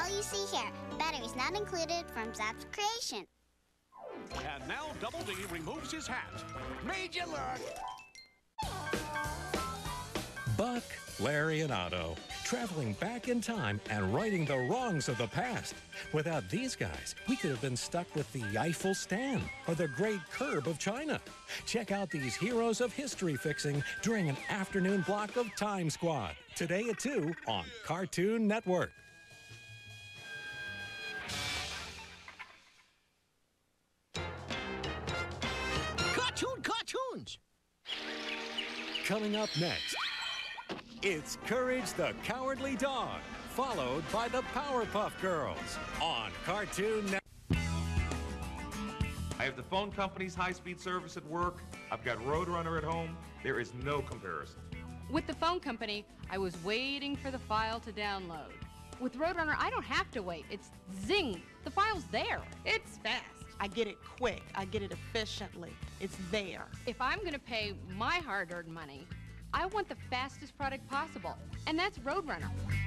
all you see here. Batteries not included from Zap's creation. And now Double D removes his hat. Made you look. Buck, Larry, and Otto, traveling back in time and righting the wrongs of the past. Without these guys, we could have been stuck with the Eiffel Stand or the Great Curb of China. Check out these heroes of history fixing during an afternoon block of Time Squad. Today at 2 on Cartoon Network. Cartoons! Coming up next, it's Courage the Cowardly Dog, followed by the Powerpuff Girls on Cartoon Network. I have the phone company's high-speed service at work. I've got Roadrunner at home. There is no comparison. With the phone company, I was waiting for the file to download. With Roadrunner, I don't have to wait. It's zing. The file's there. It's fast. I get it quick. I get it efficiently. It's there. If I'm going to pay my hard-earned money, I want the fastest product possible, and that's Roadrunner.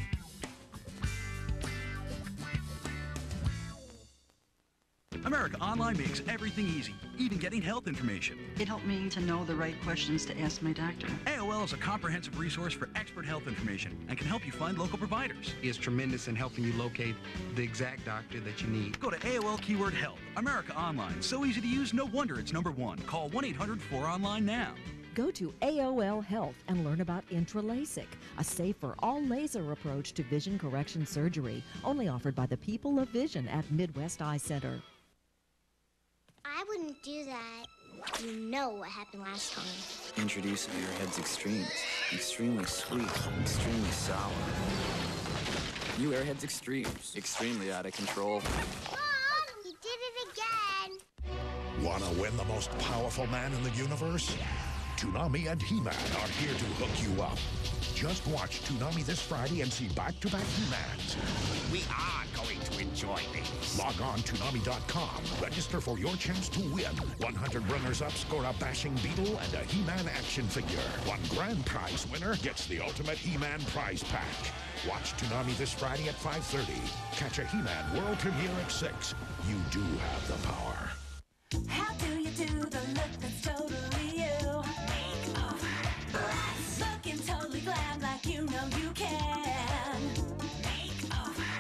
America Online makes everything easy, even getting health information. It helped me to know the right questions to ask my doctor. AOL is a comprehensive resource for expert health information and can help you find local providers. Is tremendous in helping you locate the exact doctor that you need. Go to AOL keyword health. America Online. So easy to use, no wonder it's #1. Call 1-800-4ONLINE now. Go to AOL Health and learn about IntraLASIK, a safe for all laser approach to vision correction surgery, only offered by the people of vision at Midwest Eye Center. I wouldn't do that. You know what happened last time. Introducing Airheads Extremes. Extremely sweet, extremely sour. New Airheads Extremes. Extremely out of control. Mom, you did it again. Wanna win the most powerful man in the universe? Toonami and He-Man are here to hook you up. Just watch Toonami this Friday and see back-to-back He-Mans. We are going to enjoy this. Log on Toonami.com. Register for your chance to win. 100 runners-up score a bashing beetle and a He-Man action figure. One grand prize winner gets the ultimate He-Man prize pack. Watch Toonami this Friday at 5:30. Catch a He-Man world premiere at 6. You do have the power. How do you do the look that's totally you? Makeover. Looking totally glam like you know you can. Makeover.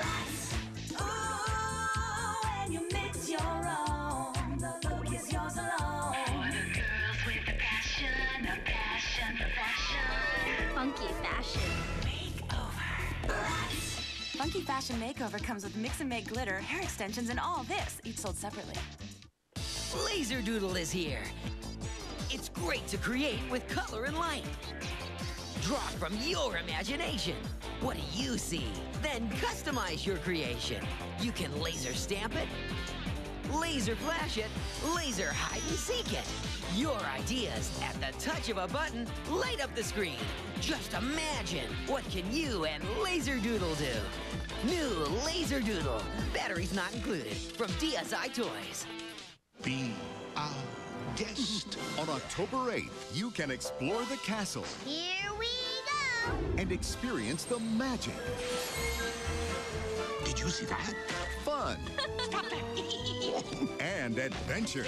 Ooh, and you mix your own. The look is yours alone. Girls with a passion for fashion. Funky fashion. Makeover. Funky Fashion Makeover comes with mix and make glitter, hair extensions, and all this, each sold separately. Laser Doodle is here. It's great to create with color and light. Draw from your imagination. What do you see? Then customize your creation. You can laser stamp it, laser flash it, laser hide and seek it. Your ideas at the touch of a button light up the screen. Just imagine, what can you and Laser Doodle do? New Laser Doodle. Batteries not included. From DSI Toys. Be our guest. On October 8th, you can explore the castle. Here we go. And experience the magic. Did you see that? Fun. Stop it. And adventure.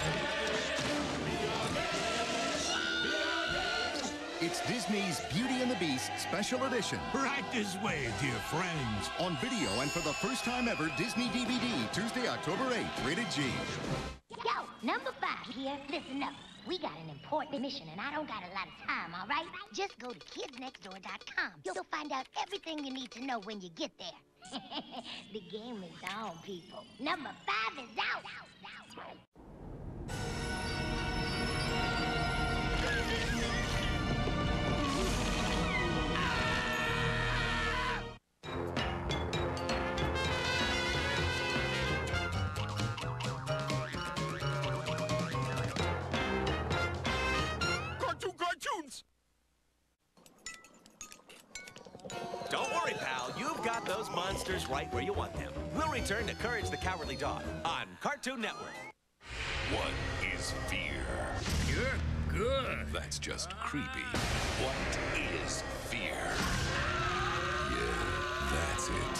It's Disney's Beauty and the Beast Special Edition. Right this way, dear friends. On video and for the first time ever, Disney DVD, Tuesday, October 8th, rated G. Yo, number 5 here. Listen up. We got an important mission, and I don't got a lot of time, all right? Just go to kidsnextdoor.com. You'll find out everything you need to know when you get there. The game is on, people. Number 5 is out. Cartoons! Don't worry, pal. You've got those monsters right where you want them. We'll return to Courage the Cowardly Dog on Cartoon Network. What is fear? You're good. That's just creepy. What is fear? Yeah, That's it.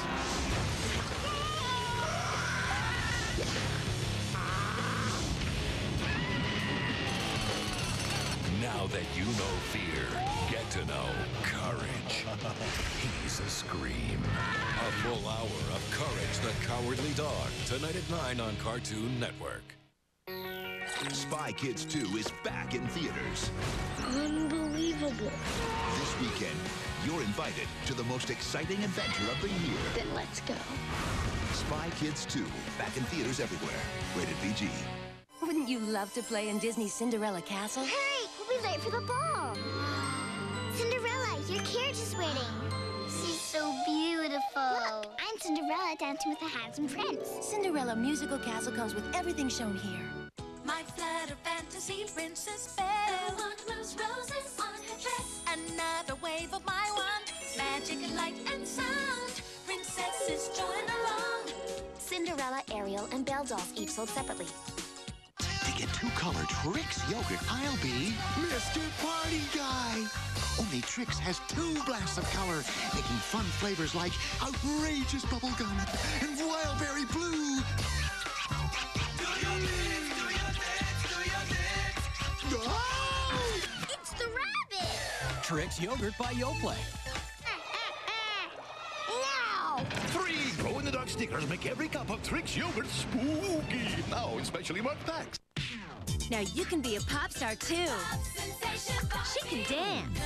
Now that you know fear, get to know courage. He's a Scream. A full hour of Courage the Cowardly Dog. Tonight at 9 on Cartoon Network. Spy Kids 2 is back in theaters. Unbelievable. This weekend, you're invited to the most exciting adventure of the year. Then let's go. Spy Kids 2, back in theaters everywhere. Rated PG. Wouldn't you love to play in Disney's Cinderella Castle? Hurry! We'll be late for the ball. Cinderella, your carriage is waiting. She's so beautiful. Look, I'm Cinderella dancing with a handsome prince. Cinderella Musical Castle comes with everything shown here. My flutter fantasy princess Belle. The one moves roses on her dress. Another wave of my wand. Magic and light and sound. Princesses join along. Cinderella, Ariel, and Belle dolls each sold separately. To get two-color Trix yogurt, I'll be Mr. Party Guy. Only Trix has 2 blasts of color, making fun flavors like outrageous bubblegum and wildberry blue. It's the rabbit! Trix yogurt by Yoplait. Now! 3 glow-in-the-dark stickers make every cup of Trix yogurt spooky. Now in specially marked packs. Now you can be a pop star too. She can dance.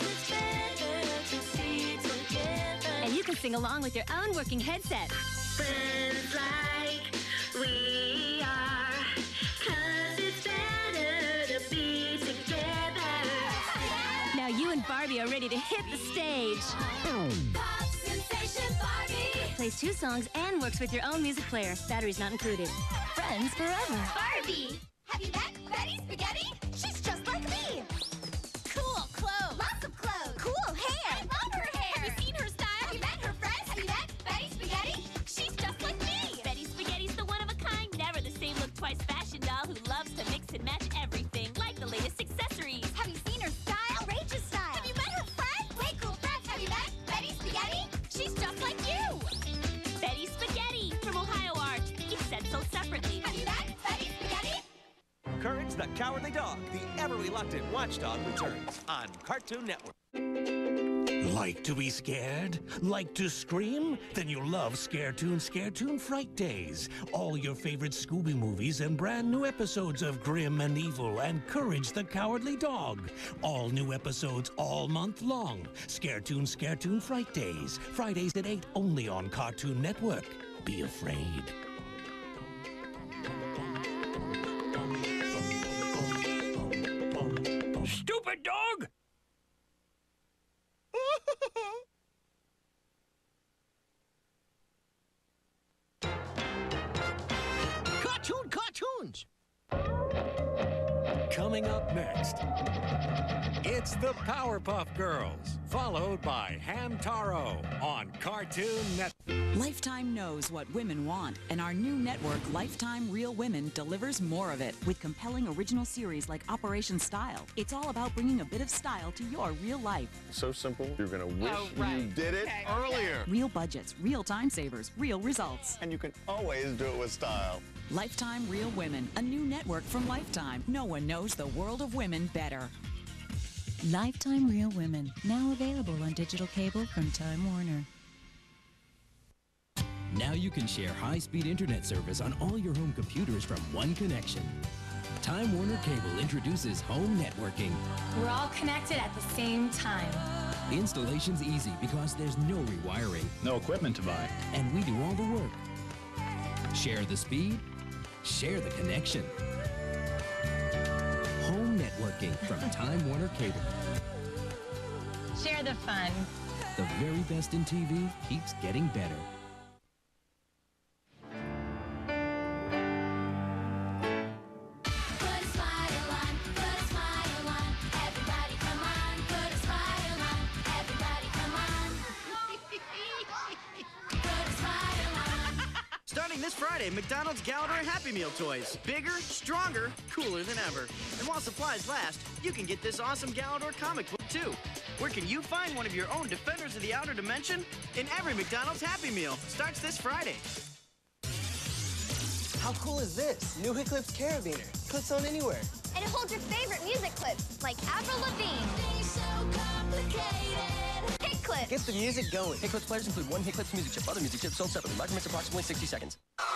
And you can sing along with your own working headset. Friends like we are. 'Cause it's better to be together. Now you and Barbie are ready to hit the stage. Pop sensation Barbie. Plays 2 songs and works with your own music player. Batteries not included. Friends forever. Barbie! Have you met Betty Spaghetti? She's just like me. Cool clothes. Lots of clothes. Cool hair. I love her hair. Have you seen her style? Have you met her friends? Have you met Betty Spaghetti? She's just like me. Betty Spaghetti's the one of a kind, never the same look twice fashion doll who loves to mix and match everything, like the latest accessories. Have you seen her style? Outrageous style. Have you met her friends? Way cool friends. Have you met Betty Spaghetti? She's just like you. Betty Spaghetti from Ohio Art. Each set sold separately. Have you met Betty Spaghetti? Courage the Cowardly Dog, the ever-reluctant watchdog returns on Cartoon Network. Like to be scared? Like to scream? Then you'll love Scaretoon Fright Days. All your favorite Scooby movies and brand new episodes of Grim and Evil and Courage the Cowardly Dog. All new episodes all month long. Scaretoon Fright Days. Fridays at 8 only on Cartoon Network. Be afraid. Stupid dog! Cartoons! Coming up next, it's the Powerpuff Girls, followed by Hamtaro on Cartoon Network. Lifetime knows what women want, and our new network, Lifetime Real Women, delivers more of it with compelling original series like Operation Style. It's all about bringing a bit of style to your real life. So simple, you're going to wish you did it earlier. Real budgets, real time savers, real results. And you can always do it with style. Lifetime Real Women, a new network from Lifetime. No one knows the world of women better. Lifetime Real Women, now available on digital cable from Time Warner. Now you can share high-speed internet service on all your home computers from one connection. Time Warner Cable introduces home networking. We're all connected at the same time. The installation's easy because there's no rewiring. No equipment to buy. And we do all the work. Share the speed, share the connection. Home networking from Time Warner Cable. Share the fun. The very best in TV keeps getting better. This Friday, McDonald's Gallagher Happy Meal toys. Bigger, stronger, cooler than ever. And while supplies last, you can get this awesome Gallagher comic book too. Where can you find one of your own Defenders of the Outer Dimension? In every McDonald's Happy Meal. Starts this Friday. How cool is this? New Hit Clips Carabiner. Clips on anywhere. And it holds your favorite music clips, like Avril Lavigne. Hit Clips. Get the music going. Hit Clips players include one Hit Clips music chip. Other music chips sold separately. Larger mix approximately 60 seconds.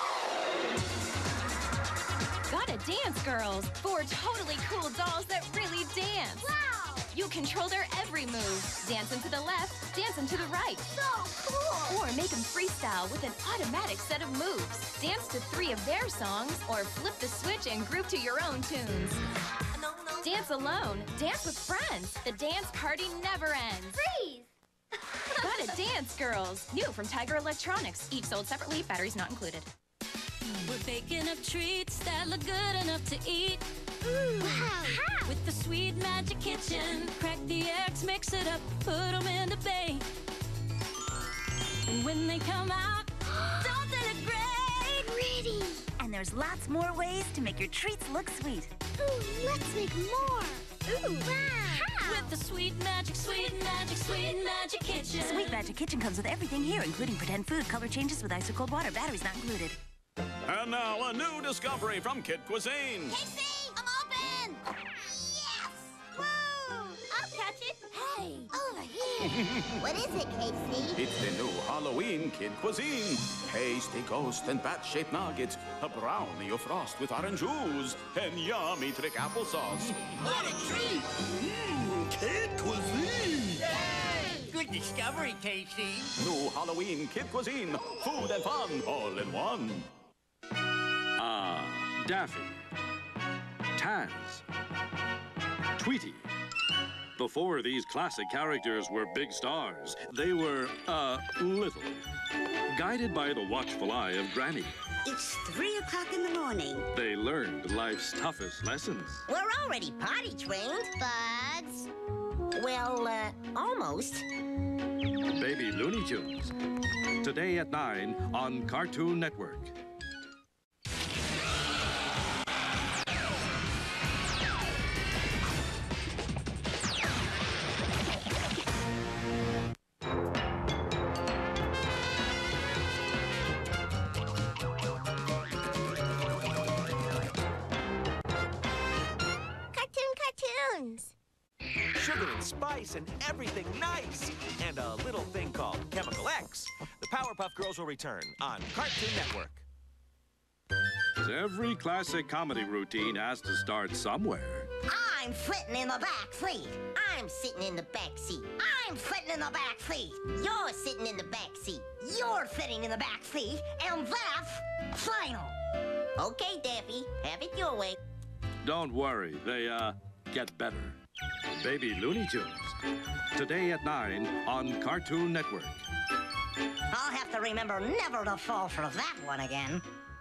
Gotta dance, girls. 4 totally cool dolls that really dance. Wow! You control their every move. Dancing to the left, dancing to the right. So cool! Or make them freestyle with an automatic set of moves. Dance to 3 of their songs, or flip the switch and group to your own tunes. Dance alone, dance with friends. The dance party never ends. Freeze! Gotta dance, girls. New from Tiger Electronics. Each sold separately, batteries not included. We're baking up treats that look good enough to eat. Wow! With the Sweet Magic Kitchen, crack the eggs, mix it up, put them in the bake. And when they come out, don't they look great? Pretty! And there's lots more ways to make your treats look sweet. Ooh, let's make more! Ooh, wow! With the Sweet Magic, Sweet Magic, Sweet Magic Kitchen. Sweet Magic Kitchen comes with everything here, including pretend food, color changes with ice or cold water, batteries not included. And now a new discovery from Kid Cuisine. Casey, I'm open! Yes! Woo! I'll catch it. Hey, over here. What is it, Casey? It's the new Halloween Kid Cuisine. Tasty ghost and bat-shaped nuggets, a brownie of frost with orange ooze, and yummy trick applesauce. What a treat! Kid Cuisine! Yay! Good discovery, Casey. New Halloween Kid Cuisine. Food and fun all in one. Daffy, Taz, Tweety. Before these classic characters were big stars, they were, little. Guided by the watchful eye of Granny, It's 3 o'clock in the morning. they learned life's toughest lessons. We're already potty trained. Bugs. Well, almost. Baby Looney Tunes. Today at 9 on Cartoon Network. Cartoons. Sugar and spice and everything nice. And a little thing called Chemical X. The Powerpuff Girls will return on Cartoon Network. Every classic comedy routine has to start somewhere. I'm sitting in the back seat. I'm sitting in the back seat. I'm sitting in the back seat. You're sitting in the back seat. You're sitting in the back seat. And that's final. Okay, Daffy, have it your way. Don't worry, they, get better. Baby Looney Tunes. Today at 9 on Cartoon Network. I'll have to remember never to fall for that one again.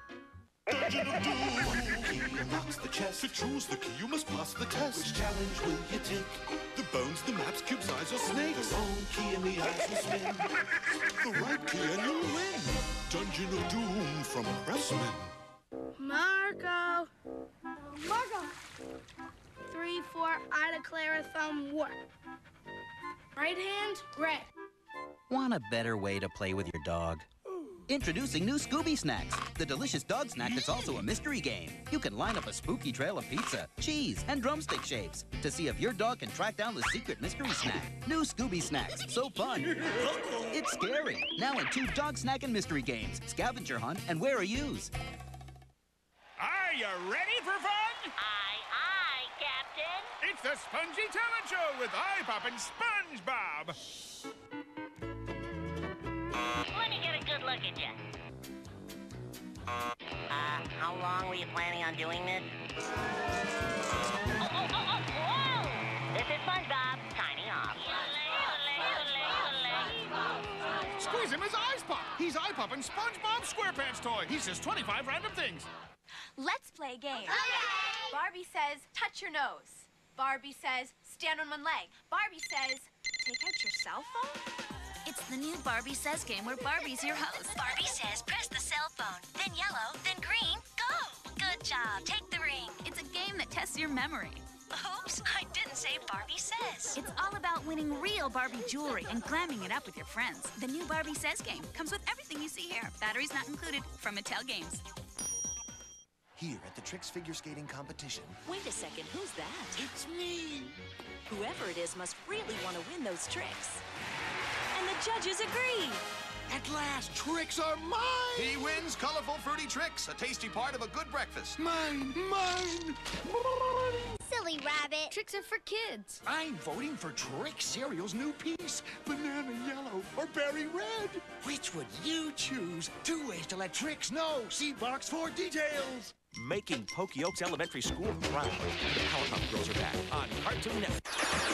Unlocks the chest. To choose the key, you must pass the test. Which challenge will you take? The bones, the maps, cubes, eyes, or snakes? The wrong key and the eyes will spin. The right key and you'll win. Dungeon of Doom from Pressman. Marco. 3, 4, I declare a thumb war. Right hand, red. Want a better way to play with your dog? Introducing new Scooby Snacks, the delicious dog snack that's also a mystery game. You can line up a spooky trail of pizza, cheese, and drumstick shapes to see if your dog can track down the secret mystery snack. New Scooby Snacks, so fun. It's scary. Now in 2 dog snack and mystery games, Scavenger Hunt and Where Are Yous. Are you ready for fun? Aye, Captain. It's the Spongy Talent Show with Eye-Poppin' SpongeBob. Let me get a good look at you. How long were you planning on doing this? Whoa! This is SpongeBob, signing off. Squeeze him, his eyes pop. He's Eye-Poppin' SpongeBob SquarePants toy. He says 25 random things. Let's play a game. Okay. Barbie says, touch your nose. Barbie says, stand on one leg. Barbie says, take out your cell phone. It's the new Barbie Says game where Barbie's your host. Barbie says press the cell phone, then yellow, then green, go! Good job, take the ring. It's a game that tests your memory. Oops, I didn't say Barbie says. this. It's all about winning real Barbie jewelry and glamming it up with your friends. The new Barbie Says game comes with everything you see here. Batteries not included from Mattel Games. Here at the Trix figure skating competition. Wait a second, who's that? It's me! Whoever it is must really want to win those tricks. And the judges agree. At last, tricks are mine! He wins colorful fruity tricks, a tasty part of a good breakfast. Mine! Mine! Silly rabbit. Tricks are for kids. I'm voting for Trick Cereal's new piece, banana yellow or berry red. Which would you choose? 2 ways to let Trix know. See box for details. Making Pokey Oaks Elementary School proud. The Powerpuff Girls are back on Cartoon Network.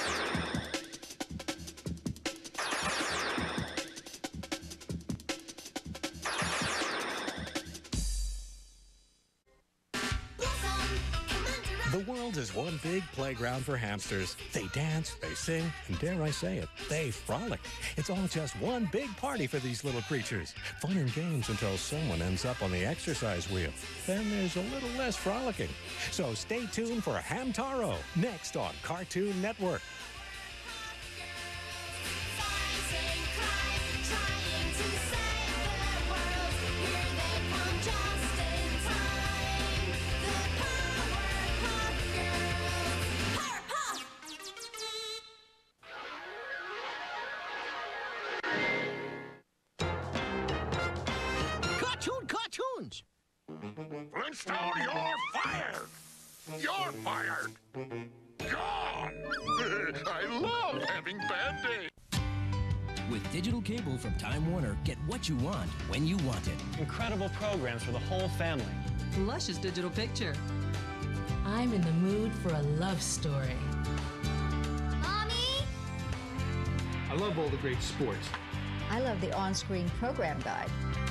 The world is one big playground for hamsters. They dance, they sing, and dare I say it, they frolic. It's all just one big party for these little creatures. Fun and games until someone ends up on the exercise wheel. Then there's a little less frolicking. So stay tuned for Hamtaro, next on Cartoon Network. Cartoons! Flintstone, you're fired! You're fired! Gone! I love having bad days. With digital cable from Time Warner, get what you want when you want it. Incredible programs for the whole family. Luscious digital picture. I'm in the mood for a love story. Mommy? I love all the great sports. I love the on-screen program guide.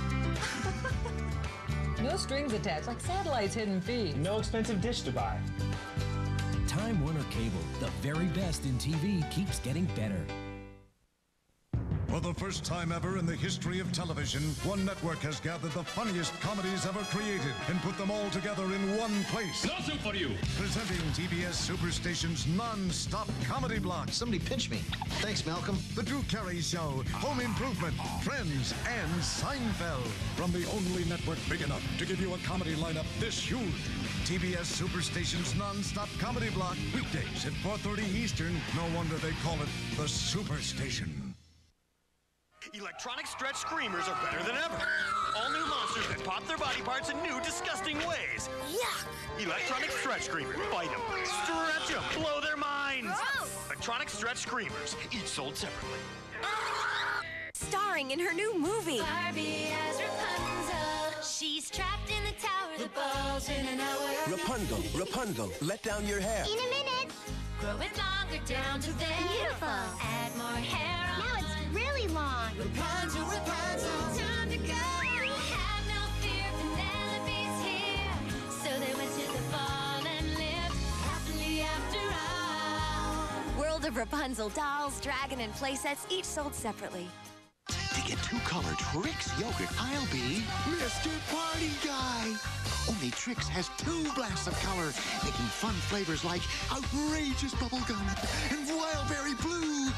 No strings attached, like satellites hidden feeds. No expensive dish to buy. Time Warner Cable, the very best in TV, keeps getting better. For the first time ever in the history of television, one network has gathered the funniest comedies ever created and put them all together in one place. No soup for you! Presenting TBS Superstation's non-stop comedy block. Somebody pinch me. Thanks, Malcolm. The Drew Carey Show, Home Improvement, Friends, and Seinfeld. From the only network big enough to give you a comedy lineup this huge. TBS Superstation's non-stop comedy block. Weekdays at 4:30 Eastern. No wonder they call it the Superstation. Electronic stretch screamers are better than ever. All new monsters that pop their body parts in new, disgusting ways. Yuck! Electronic stretch screamers. Bite them, stretch them, blow their minds. Gross. Electronic stretch screamers. Each sold separately. Starring in her new movie. Barbie as Rapunzel. She's trapped in the tower. The ball's in an hour. Rapunzel, Rapunzel, let down your hair. In a minute. Grow it longer down to there. Beautiful. Add more hair on. Now it's really long. Rapunzel, Rapunzel, time to go. Have no fear, Penelope's here. So they went to the ball and lived happily after all. World of Rapunzel dolls, dragon, and playsets, each sold separately. To get 2-color Trix yogurt, I'll be Mr. Party Guy. Only Trix has 2 blasts of color, making fun flavors like outrageous bubblegum and wildberry blue.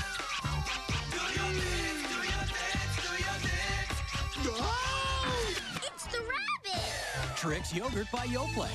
Oh! It's the rabbit! Trix yogurt by Yoplait.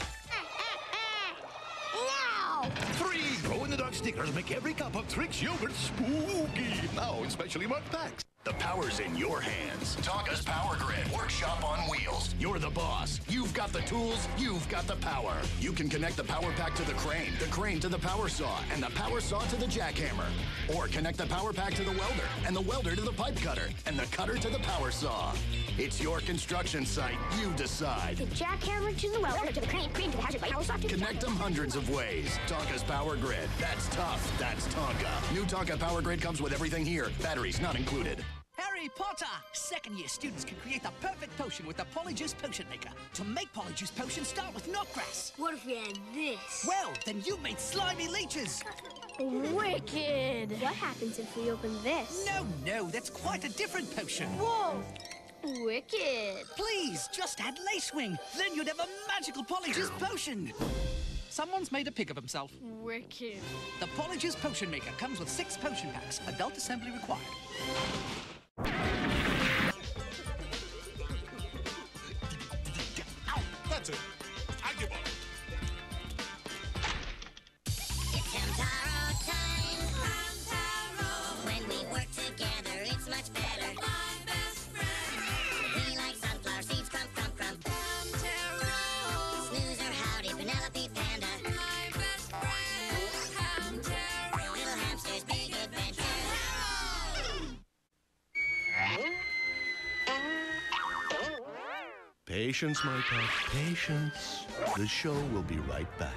Now! 3 glow-in-the-dark stickers make every cup of Trix yogurt spooky. Now in specially marked packs. The power's in your hands. Tonka's Power Grid. Workshop on wheels. You're the boss. You've got the tools. You've got the power. You can connect the power pack to the crane to the power saw, and the power saw to the jackhammer. Or connect the power pack to the welder, and the welder to the pipe cutter, and the cutter to the power saw. It's your construction site. You decide. The jackhammer to the welder to the crane to the hazard light power socket. Connect them hundreds of ways. Tonka's Power Grid. That's tough. That's Tonka. New Tonka Power Grid comes with everything here. Batteries not included. Harry Potter! Second-year students can create the perfect potion with the Polyjuice Potion Maker. To make Polyjuice potions, start with knotgrass. What if we had this? Well, then you made slimy leeches. Wicked! What happens if we open this? No, that's quite a different potion. Whoa! Wicked! Please, just add Lacewing. Then you'd have a magical Polyjuice potion. Someone's made a pig of himself. Wicked. The Polyjuice Potion Maker comes with 6 potion packs. Adult assembly required. Ow! That's it. I give up. It's Hamtaro time. Hamtaro. When we work together, it's much better. My best friend. We like sunflower seeds, crump, crump, crump. Hamtaro. Snoozer, howdy, Penelope, Panda. My best friend. Hamtaro. Little hamsters, big adventures. Patience, my pet, patience. The show will be right back.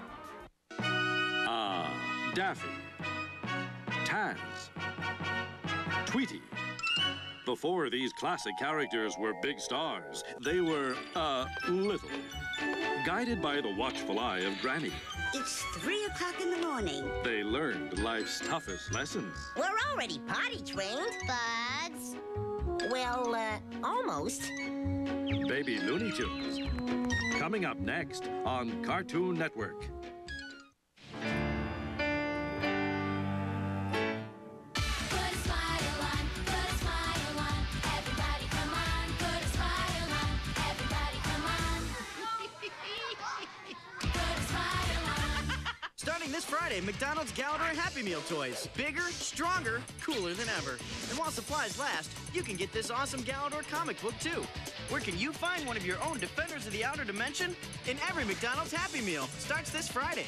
Daffy, Taz, Tweety. Before these classic characters were big stars, they were, little. Guided by the watchful eye of Granny, It's 3 o'clock in the morning. they learned life's toughest lessons. We're already potty trained. Bugs. Well, almost. Baby Looney Tunes. Coming up next on Cartoon Network. Starting this Friday, McDonald's Gallagher and Happy Meal toys. Bigger, stronger, cooler than ever. And while supplies last, you can get this awesome Gallagher comic book too. Where can you find one of your own Defenders of the Outer Dimension? In every McDonald's Happy Meal. Starts this Friday.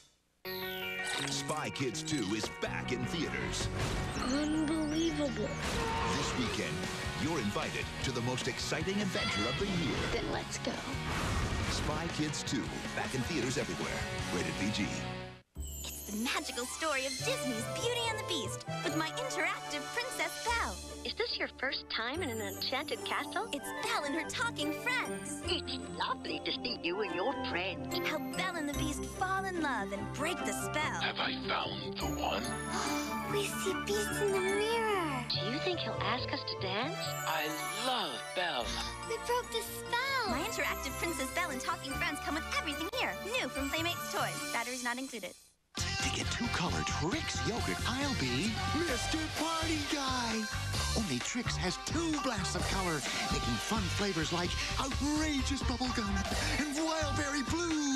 Spy Kids 2 is back in theaters. Unbelievable. This weekend, you're invited to the most exciting adventure of the year. Then let's go. Spy Kids 2, back in theaters everywhere. Rated PG. It's the magical story of Disney's Beauty and the Beast with my interactive Princess Belle. Is this your first time in an enchanted castle? It's Belle and her talking friends. It's lovely to see you and your friends. Help Belle and the Beast fall in love and break the spell. Have I found the one? We see Beast in the mirror. Do you think he'll ask us to dance? I love Belle. We broke the spell. My interactive Princess Belle and talking friends come with everything here. New from Playmates Toys. Batteries not included. To get 2-color Trix yogurt, I'll be Mr. Party Guy. Only Trix has 2 blasts of color, making fun flavors like outrageous bubblegum and wildberry blue.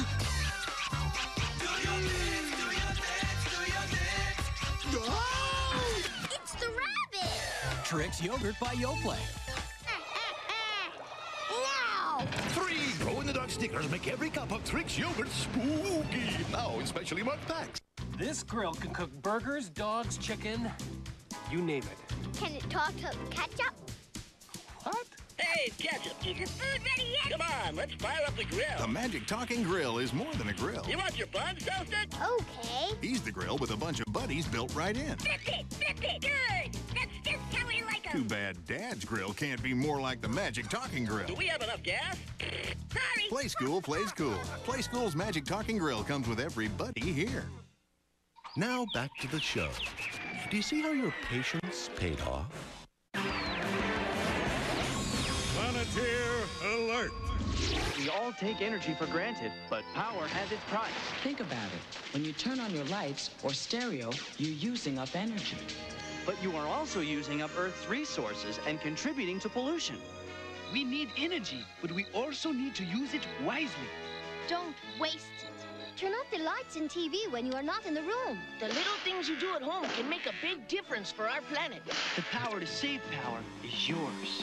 Oh! It's the rabbit. Trix yogurt by Yoplait. Now. 3 glow-in-the-dark stickers make every cup of Trix yogurt spooky. Now in specially marked packs. This grill can cook burgers, dogs, chicken, you name it. Can it talk to ketchup? What? Hey, Ketchup, is your food ready yet? Come on, let's fire up the grill. The Magic Talking Grill is more than a grill. You want your buns toasted? Okay. He's the grill with a bunch of buddies built right in. Flip it, good. That's just how we like 'em. Too bad Dad's grill can't be more like the Magic Talking Grill. Do we have enough gas? Sorry. Play School plays cool. Play School's Magic Talking Grill comes with every buddy here. Now back to the show. Do you see how your patience paid off? Planeteer alert! We all take energy for granted, but power has its price. Think about it. When you turn on your lights or stereo, you're using up energy. But you are also using up Earth's resources and contributing to pollution. We need energy, but we also need to use it wisely. Don't waste it. Turn off the lights and TV when you are not in the room. The little things you do at home can make a big difference for our planet. The power to save power is yours.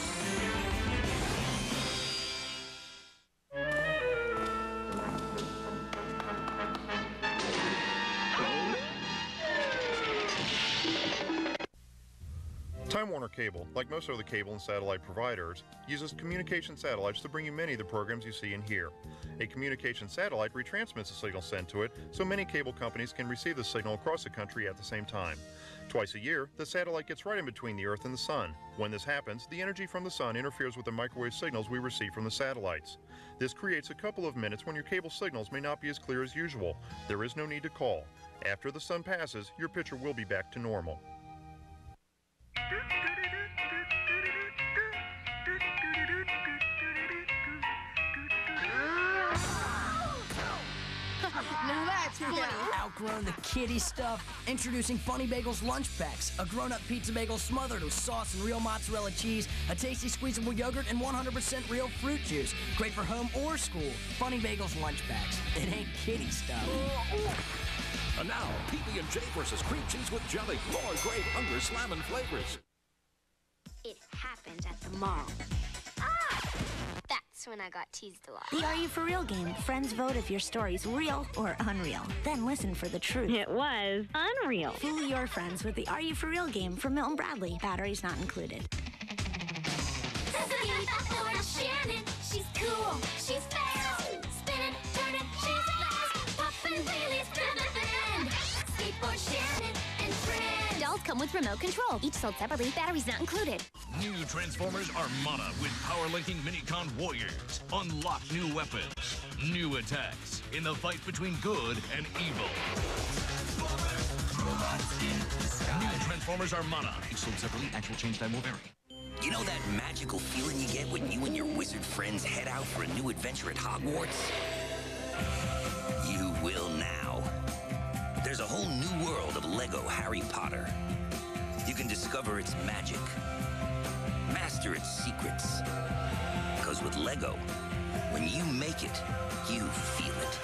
Time Warner Cable, like most other cable and satellite providers, uses communication satellites to bring you many of the programs you see and hear. A communication satellite retransmits the signal sent to it, so many cable companies can receive the signal across the country at the same time. Twice a year, the satellite gets right in between the Earth and the Sun. When this happens, the energy from the Sun interferes with the microwave signals we receive from the satellites. This creates a couple of minutes when your cable signals may not be as clear as usual. There is no need to call. After the Sun passes, your picture will be back to normal. outgrown the kiddie stuff? Introducing Funny Bagels Lunch Packs. A grown-up pizza bagel smothered with sauce and real mozzarella cheese, a tasty squeezable yogurt, and 100% real fruit juice. Great for home or school. Funny Bagels Lunch Packs. It ain't kiddie stuff. And now, PB&J versus cream cheese with jelly. More great hunger slamming flavors. It happened at the mall. That's when I got teased a lot. The Are You For Real game. Friends vote if your story's real or unreal. Then listen for the truth. It was unreal. Fool your friends with the Are You For Real game from Milton Bradley. Batteries not included. Skateboard Shannon, she's cool, she's fast. Spinning, turning, she's a blast. Popping wheelies through the band. Skateboard Shannon and friends. Dolls come with remote control. Each sold separately. Batteries not included. New Transformers Armada with power-linking Minicon warriors. Unlock new weapons, new attacks in the fight between good and evil. New Transformers Armada. Each sold separately. Actual change time will vary. You know that magical feeling you get when you and your wizard friends head out for a new adventure at Hogwarts? You will now. There's a whole new world of Lego Harry Potter. You can discover its magic, master its secrets. Because with Lego, when you make it, you feel it.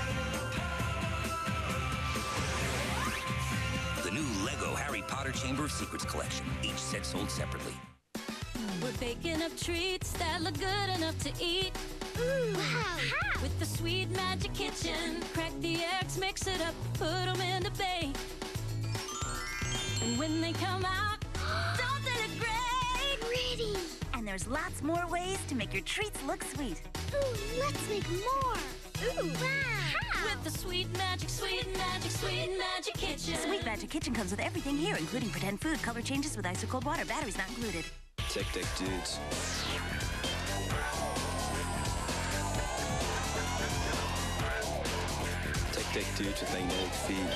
The new Lego Harry Potter Chamber of Secrets collection. Each set sold separately. We're baking up treats that look good enough to eat. Ooh, wow. With the sweet magic kitchen. Crack the eggs, mix it up, put them in the bake. And when they come out, don't they look great? Pretty. And there's lots more ways to make your treats look sweet. Ooh, let's make more. Ooh, wow. With the sweet magic kitchen. Sweet Magic Kitchen comes with everything here, including pretend food, color changes with ice or cold water, batteries not included. Tech Deck Dudes. Tech Deck Dudes with magnetic feet.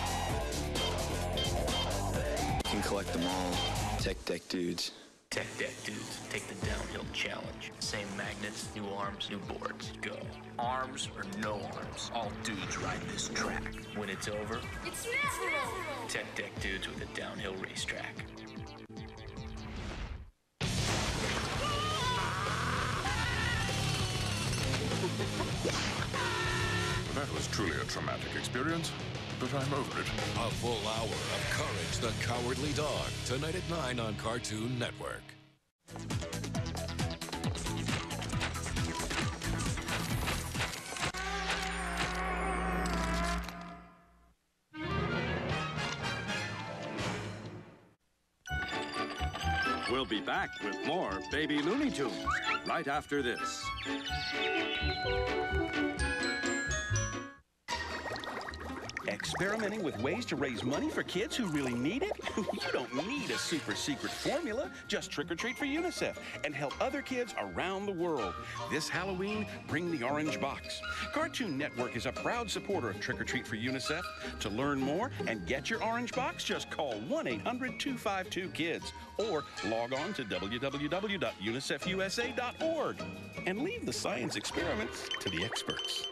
You can collect them all. Tech Deck Dudes. Tech Deck Dudes, take the downhill challenge. Same magnets, new arms, new boards. Go. Arms or no arms, all dudes ride this track. When it's over, It's natural. Tech Deck Dudes with a downhill racetrack. That was truly a traumatic experience, but I'm over it. A full hour of Courage the Cowardly Dog. Tonight at 9 on Cartoon Network. We'll be back with more Baby Looney Tunes right after this. Experimenting with ways to raise money for kids who really need it? You don't need a super secret formula. Just trick or treat for UNICEF and help other kids around the world. This Halloween, bring the orange box. Cartoon Network is a proud supporter of Trick or Treat for UNICEF. To learn more and get your orange box, just call 1-800-252-KIDS or log on to www.unicefusa.org and leave the science experiments to the experts.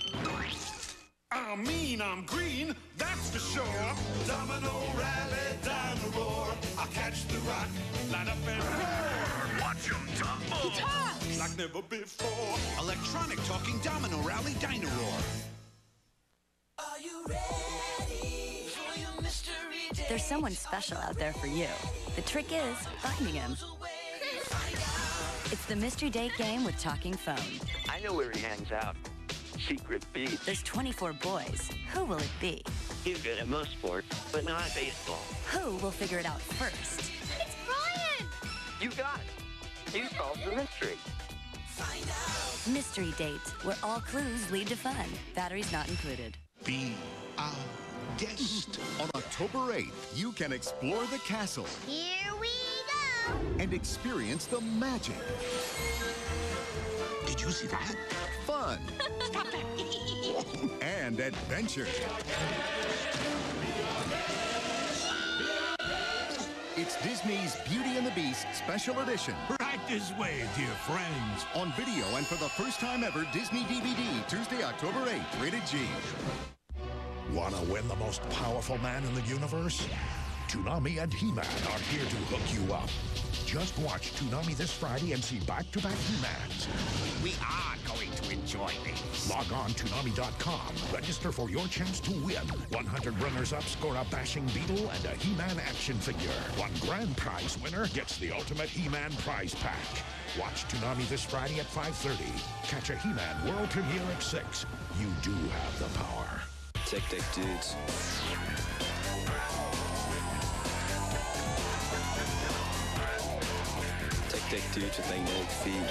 I mean, I'm green, that's for sure. Domino rally, dino roar. I'll catch the rock, line up and roar. Watch them tumble. He talks. Like never before. Electronic talking domino rally, dino roar. Are you ready for your mystery day? There's someone special out there for you. The trick is finding him. It's the Mystery Date game with Talking Phone. I know where he hangs out. Secret beach. There's 24 boys. Who will it be? He's good at most sports, but not baseball. Who will figure it out first? It's Brian! You got it. You solved the mystery. Mystery Date, where all clues lead to fun. Batteries not included. Be our guest. On October 8th, you can explore the castle Here we go! and experience the magic. Did you see that? Fun. Stop it! And adventure. It's Disney's Beauty and the Beast Special Edition. Right this way, dear friends. On video and for the first time ever, Disney DVD, Tuesday, October 8th, rated G. Want to win the most powerful man in the universe? Toonami and He-Man are here to hook you up. Just watch Toonami this Friday and see back-to-back He-Mans. We are going to enjoy this. Log on Toonami.com. Register for your chance to win. 100 runners-up score a bashing beetle and a He-Man action figure. One grand prize winner gets the ultimate He-Man prize pack. Watch Toonami this Friday at 5:30. Catch a He-Man world premiere at 6. You do have the power. Tech Deck Dudes. Tech Deck Dudes with magnetic feet.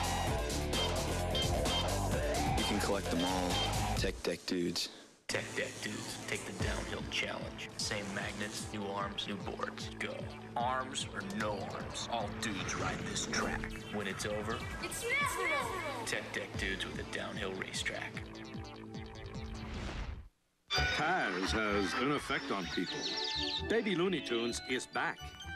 You can collect them all. Tech Deck Dudes. Tech Deck Dudes take the downhill challenge. Same magnets, new arms, new boards. Go. Arms or no arms, all dudes ride this track. When it's over, It's natural! Tech Deck Dudes with a downhill racetrack. Taz has an effect on people. Baby Looney Tunes is back.